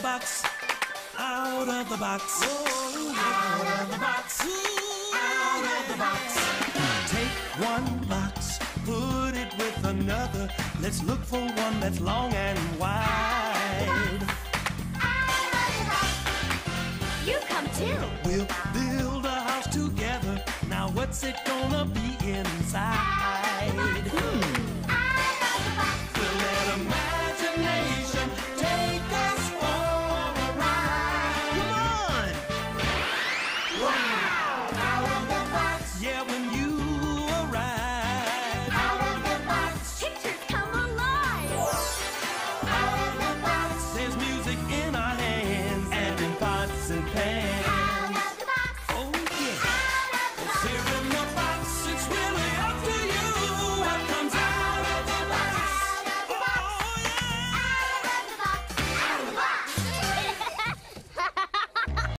box, out of the box, out of the box, out of the box. Take one box, put it with another. Let's look for one that's long and wide. You come too. We'll build a house together. Now what's it gonna be inside?